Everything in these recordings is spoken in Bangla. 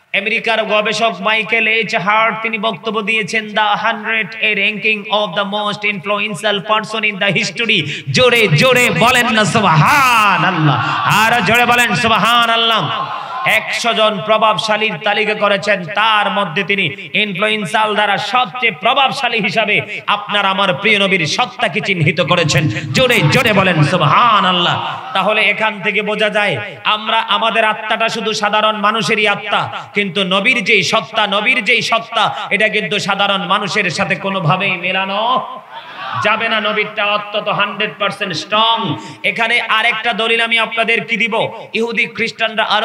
আমেরিকার গবেষক মাইকেল এইচ হার্ট তিনি বক্তব্য দিয়েছেন the 100 a ranking of the most influential person in the history. জোরে জোরে বলেন না সুবহানাল্লাহ, আর জোরে বলেন সুবহানাল্লাহ। 100 জন প্রভাবশালীর তালিকা করেছেন, তার মধ্যে তিনি ইনফ্লুয়েন্সাল দ্বারা সবচেয়ে প্রভাবশালী হিসাবে আপনার আমার প্রিয় নবীর সত্তাকে চিহ্নিত করেছেন। জোরে জোরে বলেন সুবহানাল্লাহ। তাহলে এখান থেকে বোঝা যায় আমরা আমাদের আত্মাটা শুধু সাধারণ মানুষেরই আত্মা, কিন্তু নবীর যেই সত্তা, নবীর যেই সত্তা, এটা কিন্তু সাধারণ মানুষের সাথে কোনোভাবেই মেলানো যাবে না। নবীরটা অত্যন্ত 100% স্ট্রং। এখানে আরেকটা দলিল আমি আপনাদের কি দিব, ইহুদি খ্রিস্টানরা আরো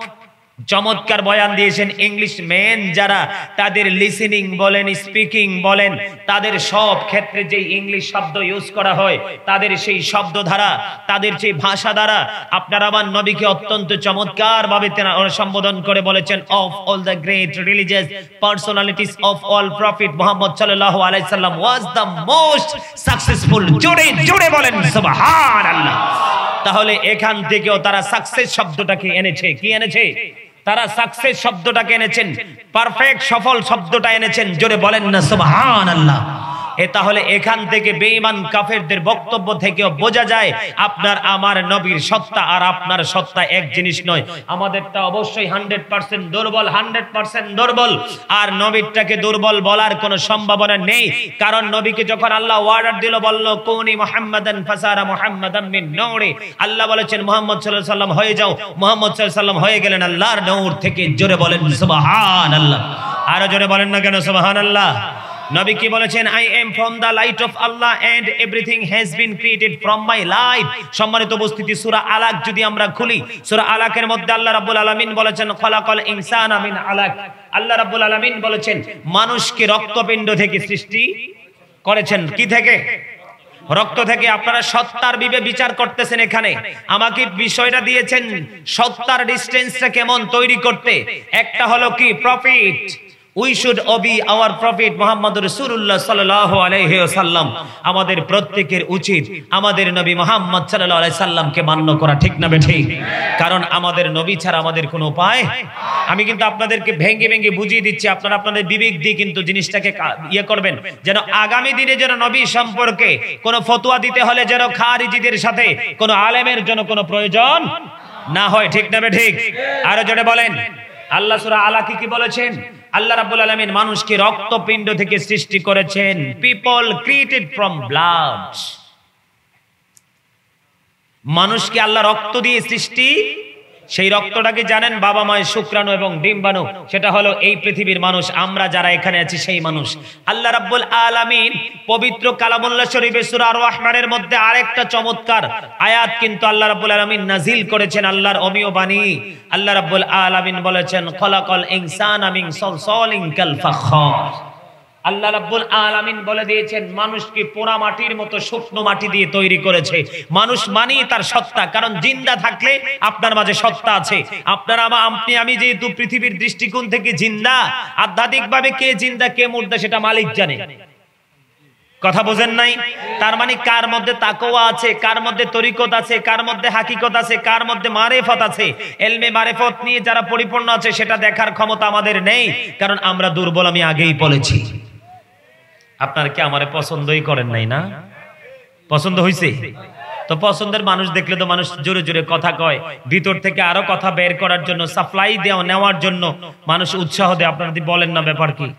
চমৎকার বয়ান দিয়েছেন। ইংলিশ মেন যারা, তাদের লিসেনিং বলেন, স্পিকিং বলেন, তাদের সব ক্ষেত্রে যে ইংলিশ শব্দ ইউজ করা হয়, তাদের সেই শব্দ ধারা, তাদের সেই ভাষা দ্বারা আপনারা আমার নবীকে অত্যন্ত চমৎকার ভাবে সম্বোধন করে বলেছেন, of all the great religious personalities of all prophet Muhammad সাল্লাল্লাহু আলাইহি সাল্লাম ওয়াজ দ্য মোস্ট সাকসেসফুল। জোরে জোরে বলেন সুবহানাল্লাহ। তাহলে এখান থেকেও তারা সাকসেস শব্দটাকে এনেছে। কি এনেছে? তারা সাকসেস শব্দটাকে এনেছেন, পারফেক্ট সফল শব্দটা এনেছেন। জোরে বলেন না সুবহানাল্লাহ। তাহলে এখান থেকে বেঈমান কাফেরদের বক্তব্য থেকেও বোঝা যায় আপনার আমার নবীর সত্তা আর আপনার সত্তা এক জিনিস নয়। আমাদেরটা অবশ্যই 100% দুর্বল, 100% দুর্বল। আর নবীরটাকে দুর্বল বলার কোনো সম্ভাবনা নেই, কারণ নবীকে যখন আল্লাহ অর্ডার দিল, বলল কুনি মুহাম্মাদান ফাসারা মুহাম্মাদান মিন নূরি, আল্লাহ বলেছেন মুহাম্মদ সাল্লাল্লাহু আলাইহি সাল্লাম হয়ে যাও, মুহাম্মদ সাল্লাল্লাহু আলাইহি সাল্লাম হয়ে গেলেন আল্লাহর নূর থেকে। জোরে বলেন সুবহানাল্লাহ। আর জোরে বলেন না কেন সুবহানাল্লাহ। নবী কি বলেছেন? I am from the light of Allah and everything has been created from my light. সম্মানিত উপস্থিতি, সূরা আলাক যদি আমরা খুলি, সূরা আলাকের মধ্যে আল্লাহ রাব্বুল আলামিন বলেছেন খলাকাল ইনসানা মিন আলাক। আল্লাহ রাব্বুল আলামিন বলেছেন মানুষকে রক্তপিণ্ড থেকে সৃষ্টি করেছেন। কি থেকে? রক্ত থেকে। আপনারা সত্তার বিচার করতেছেন এখানে, আমাকে বিষয়টা দিয়েছেন সত্তার ডিসটেন্সটা কেমন তৈরি করতে। একটা হলো কি prophet, we should obey our prophet Muhammad Rasulullah sallallahu alaihi wasallam। আমাদের প্রত্যেকের উচিত আমাদের নবী মুহাম্মদ সাল্লাল্লাহু আলাইহি সাল্লামকে মান্য করা, ঠিক না বেঠিক? কারণ আমাদের নবী ছাড়া আমাদের কোনো উপায়। আমি কিন্তু আপনাদেরকে ভেঙে ভেঙে বুঝিয়ে দিচ্ছি, আপনারা আপনাদের বিবেক দিয়ে কিন্তু জিনিসটাকে ইয়ে করবেন, যেন আগামী দিনে যেন নবী সম্পর্কে কোনো ফতোয়া দিতে হলে যেন খারিজিদের সাথে কোনো আলেমের জন্য কোনো প্রয়োজন না হয়, ঠিক না বেঠিক? আরো জোরে বলেন। আল্লাহ সূরা আলাক কি বলেছেন? আল্লাহ রাব্বুল আলামিন মানুষকে রক্তপিণ্ড থেকে সৃষ্টি করেছেন। People created from blood. মানুষকে আল্লাহ রক্ত দিয়ে সৃষ্টি। সেই রক্তটাকে জানেন? বাবা মায়ের শুক্রাণু এবং ডিম্বাণু। সেটা হলো এই পৃথিবীর মানুষ, আমরা যারা এখানে আছি সেই মানুষ। আল্লাহ রাব্বুল আলামিন পবিত্র কালামুল্লাহ শরীফে সূরা আর রহমানের মধ্যে আরেকটা চমৎকার আয়াত কিন্তু আল্লাহ রাব্বুল আলামিন নাজিল করেছেন, আল্লাহর অমীয় বাণী। আল্লাহ রাব্বুল আলামিন বলেছেন খলাকাল ইনসানা মিন সালসালিন কাল ফাখার। আল্লাহ রাব্বুল আলামিন বলে দিয়েছেন মানুষকে পোড়া মাটির মতো শুকনো মাটি দিয়ে তৈরি করেছে। মানুষ মানি তার সত্তা, কারণ জিন্দা থাকলে আপনার মাঝে সত্তা আছে। আপনারা আপনি আমি যেহেতু পৃথিবীর দৃষ্টিকোণ থেকে জিন্দা, আধ্যাত্মিকভাবে কে জিন্দা কে মুর্দা সেটা মালিক জানে। কথা বোঝেন নাই? তার মানে কার মধ্যে তাকওয়া আছে, কার মধ্যে তরিকত আছে, কার মধ্যে হাকিকত আছে, কার মধ্যে মারিফত আছে। ইলমে মারিফত নিয়ে যারা পরিপূর্ণ আছে সেটা দেখার ক্ষমতা আমাদের নেই, কারণ আমরা দুর্বল। আমি আগেই বলেছি। আপনার কি আমারে পছন্দই করেন নাই না? পছন্দ হইছে তো? পছন্দের মানুষ দেখলে তো মানুষ জোরে জোরে কথা কয়, ভিতর থেকে আরো কথা বের করার জন্য, সাপ্লাই দেওয়া নেওয়ার জন্য মানুষ উৎসাহ দেয়। আপনারা যদি বলেন না ব্যাপার কি?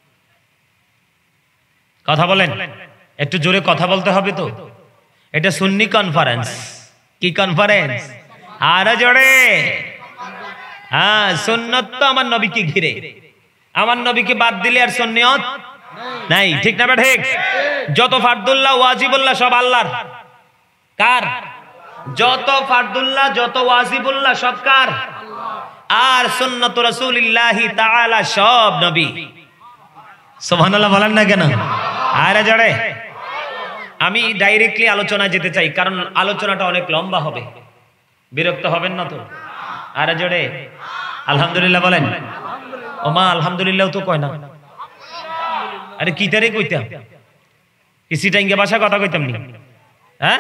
কথা বলেন, একটু জোরে কথা বলতে হবে তো। এটা সুন্নি কনফারেন্স। কি কনফারেন্স? আরো জোরে। হ্যাঁ, সুন্নত তো আমার নবীকে ঘিরে। আমার নবীকে বাদ দিলে আর সুন্নিয়ত নাই, ঠিক না ঠিক? যত ফারদুল্লাহ ওয়াজিবুল্লাহ সব আল্লাহর। কার? যত ফারদুল্লাহ যত ওয়াজিবুল্লাহ সব কার? আর সুন্নাত রাসূলিল্লাহি তাআলা সব নবী। সুবহানাল্লাহ বলেন না কেন? আরে জোরে। আমি ডাইরেক্টলি আলোচনায় যেতে চাই, কারণ আলোচনাটা অনেক লম্বা হবে। বিরক্ত হবেন না তো? আরে জোরে আলহামদুলিল্লাহ বলেন। ও মা আলহামদুলিল্লাহ তো কয় না। আরে কি তারে কইতাম? কি সিটাইঙ্গা ভাষা কথা কইতাম নি? হ্যাঁ,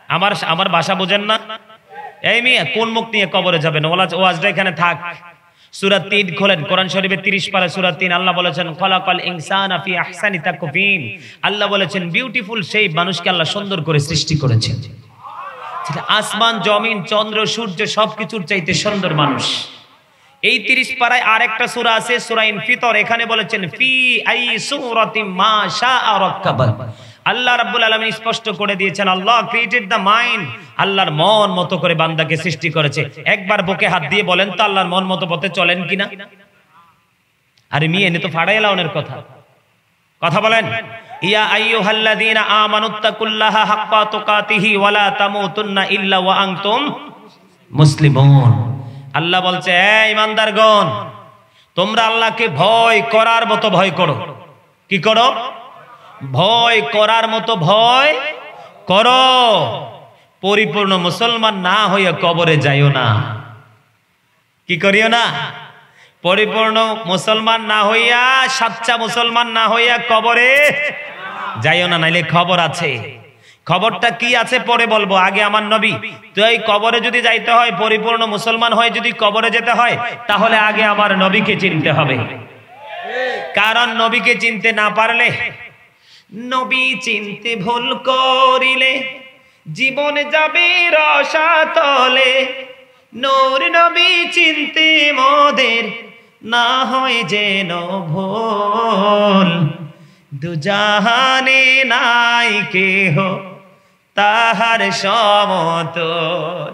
আমার ভাষা বোঝেন না? এই মিয়া কোন মুখ নিয়ে কবরে যাবেন? ওয়াজটা এখানে থাক। সূরা 3 খোলেন, কোরআন শরীফের 30 পারা সূরা 3, আল্লাহ বলেছেন খলাকাল ইনসানা ফি আহসানি তাকওয়িম। আল্লাহ বলেছেন বিউটিফুল সেই মানুষকে আল্লাহ সুন্দর করে সৃষ্টি করেছেন। আসমান জমিন চন্দ্র সূর্য সবকিছুর চাইতে সুন্দর মানুষ। এই 30 পারায় আরেকটা সূরা আছে সূরা ইনফিতর, এখানে বলেছেন ফি আই সূরাতিম মা শাআ রাক্কাবা। আল্লাহ রাব্বুল আলামিন স্পষ্ট করে দিয়েছেন আল্লাহ ক্রিয়েটেড দ্য মাইন্ড, আল্লাহর মন মতো করে বান্দাকে সৃষ্টি করেছে। একবার বুকে হাত দিয়ে বলেন তো আল্লাহর মন মতো পথে চলেন কিনা? আরে মিয়ে এনে তো ফাড়াই লাউনের কথা বলেন। ইয়া আইয়ুহাল্লাযীনা আমানুত্তাকুল্লাহা হাক্কা তুকাতিহি ওয়া লা তামুতুন্না ইল্লা ওয়া আনতুম মুসলিমুন। আল্লাহ বলছে হে ঈমানদারগণ, তোমরা আল্লাহকে ভয় করার মতো ভয় করো। কি করো? ভয় করার মতো ভয় করো। পরিপূর্ণ মুসলমান না হইয়া কবরে যাইও না। কি করিও না? পরিপূর্ণ মুসলমান না হইয়া, সাচ্চা মুসলমান না হইয়া কবরে যাইও না, নাইলে খবর আছে। খবরটা কি আছে পরে বলবো, আগে আমার নবী। তো এই কবরে যদি যাইতে হয়, পরিপূর্ণ মুসলমান হয়ে যদি কবরে যেতে হয়, তাহলে আগে আমার নবীকে চিনতে হবে। কারণ নবীকে চিনতে না পারলে, নবী চিনতে ভুল করিলে জীবন যাবে রসাতলে। নূর নবী চিনতে মোদের না হয় যেন ভুল। দুজাহানে নাই কেহ তাহার সমতুল।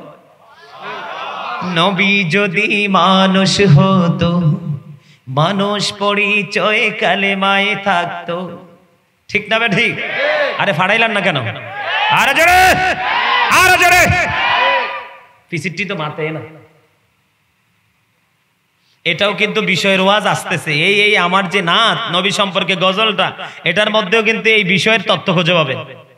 নবী যদি মানুষ হতো, মানুষ পরিচয় কালেমায় থাকতো। ঠিক না ঠিক? আরে ফাড়াইলাম না কেন? আরে জোরে, আরে জোরে। পিসিটি তো মারতে না। এটাও কিন্তু বিষয়ের ওয়াজ আসতেছে। এই আমার যে নাত নবী সম্পর্কে গজলটা, এটার মধ্যেও কিন্তু এই বিষয়ের তথ্য খুঁজে পাবেন।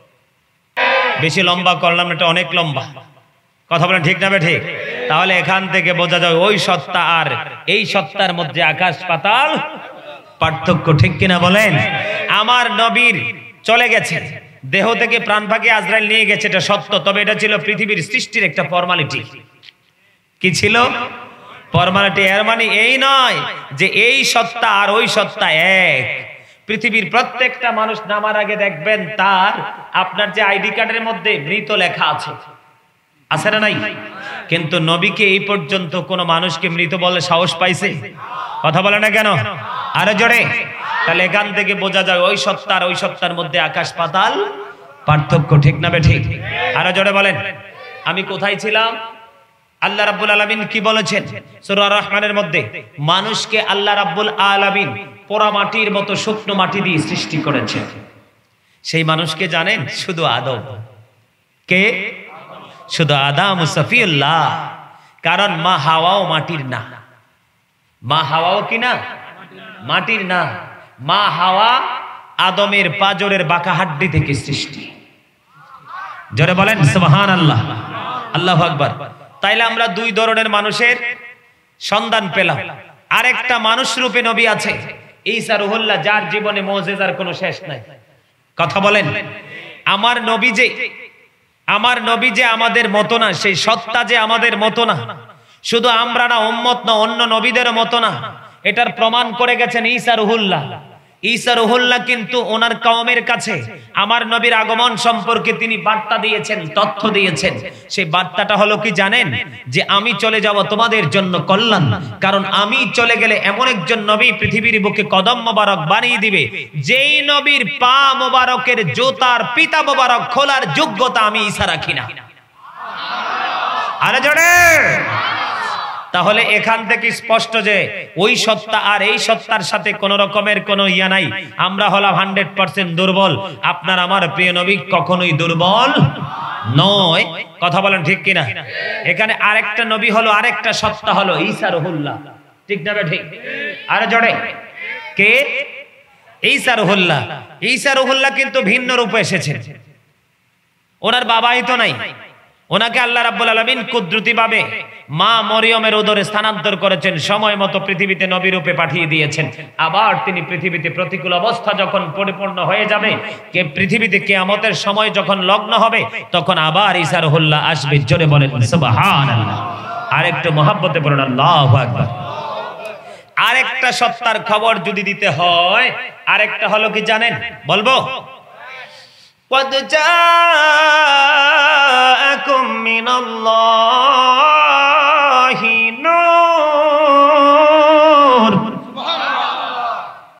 বেশি লম্বা করলাম, এটা অনেক লম্বা। কথা বলেন ঠিক না ঠিক? তাহলে এখান থেকে বোঝা যায় ওই সত্তা আর এই সত্তার মধ্যে আকাশ পাতাল পার্থক্য। ঠিক কিনা বলেন? আমার নবীর চলে গেছে, দেহ থেকে প্রাণ পাখি আজরাইল নিয়ে গেছে, এটা সত্য। তবে এটা ছিল পৃথিবীর সৃষ্টির একটা ফর্মালিটি। কি ছিল? ফর্মালিটি। এর মানে এই নয় যে এই সত্তা আর ওই সত্তা এক। পৃথিবীর প্রত্যেকটা মানুষ নামার আগে দেখবেন তার আপনার যে আইডি কার্ডের মধ্যে মৃত লেখা আছে, আছে না নাই? কিন্তু নবীকে এই পর্যন্ত কোন মানুষকে মৃত বলে সাহস পাইছে? কথা বলে না কেন? আরে জোরে। তাহলে এখান থেকে বোঝা যায় ওই সত্তার ওই সত্তার মধ্যে আকাশ পাতাল পার্থক্য। ঠিক না ঠিক? আরে জোরে বলেন। আমি কোথায় ছিলাম? আল্লাহ রাব্বুল আলামিন কি বলেছেন সূরা রহমানের মধ্যে? মানুষকে আল্লাহ রাব্বুল আলামিন পোড়া মাটির মতো শুকনো মাটি দিয়ে সৃষ্টি করেছেন। সেই মানুষকে জানেন? শুধু আদম। কে? শুধু আদম সফিউল্লাহ। কারণ মা হাওয়াও মাটির না। মা হাওয়াও কি না? মাটির না। মা হাওয়া আদমের পাজরের বাঁকা হাড্ডি থেকে সৃষ্টি। জোরে বলেন সুবহানাল্লাহ, আল্লাহু আকবার। তাইলে আমরা দুই ধরনের মানুষের সন্ধান পেলাম। আরেকটা মানুষ রূপে নবী আছে, ঈসা রুহুল্লাহ, যার জীবনে মুজিজার কোনো শেষ নাই। কথা বলেন। আমার নবী যে আমাদের মতো না, সেই সত্তা যে আমাদের মতো না। শুধু আমরা না, উম্মত না, অন্য নবীদের মতো না। এটার প্রমাণ করে গেছেন ঈসা রুহুল্লাহ। ঈসা রুহুল্লাহ কিন্তু ওনার কওমের কাছে আমার নবীর আগমন সম্পর্কে তিনি বার্তা দিয়েছেন, তথ্য দিয়েছেন। সেই বার্তাটা হলো কি জানেন? যে আমি চলে যাব তোমাদের জন্য কল্যাণ। কারণ আমি চলে গেলে এমন একজন নবী পৃথিবীর বুকে কদম মোবারক বানিয়ে দিবে, যেই নবীর পা মোবারকের জুতার পিতা মোবারক খোলার যোগ্যতা আমি ঈসা রাখি না। আরে জোরে। তাহলে এখান থেকে স্পষ্ট যে ওই সত্তা আর এই সত্তার সাথে কোন রকমের কোন ইয়া নাই। আমরা হলাম 100% দুর্বল। আপনার আমার প্রিয় নবী কখনোই দুর্বল নয়। কথা বলেন ঠিক কিনা? এখানে আরেকটা নবী হলো, আরেকটা সত্তা হলো ঈসা রুহুল্লাহ। ঠিক না ঠিক? আরে জোরে। কে? ঈসা রুহুল্লাহ। ঈসা রুহুল্লাহ কিন্তু ভিন্ন রূপে এসেছেন। ওনার বাবাই তো নাই। ওনাকে আল্লাহ রাব্বুল আলামিন কুদরতি ভাবে মা মরিয়মের উদরে স্থানান্তর করেছেন, সময় মতো পৃথিবীতে নবী রূপে পাঠিয়ে দিয়েছেন। আবার তিনি পৃথিবীতে প্রতিকূল অবস্থা যখন পরিপূর্ণ হয়ে যাবে, পৃথিবীতে কিয়ামতের সময় যখন লগ্ন হবে, তখন আবার ঈসা রুহুল্লাহ আসবে। জোরে বলেন সুবহানাল্লাহ। আরেকটু মহব্বতে বলুন আল্লাহু আকবার। আরেকটা সত্তার খবর যদি দিতে হয়, আরেকটা হলো কি জানেন? বলবো, قد جاءكم من الله